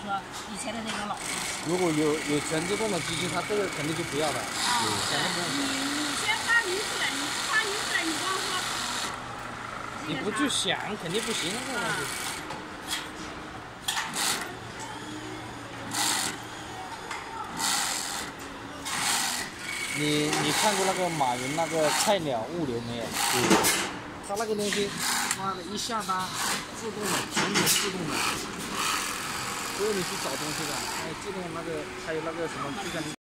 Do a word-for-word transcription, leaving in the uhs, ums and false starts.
说以前的那种老机器。 如果有有全自动的机器，它这个肯定就不要了。 啊，对，你你先发明出来，你不发明出来，你光说。 你不去想，肯定不行这个东西。你你看过那个马云那个菜鸟物流没有？嗯。他那个东西，妈的，一下单自动的，全都自动的，不用你去找东西的，还有自动那个，还有那个什么，就像。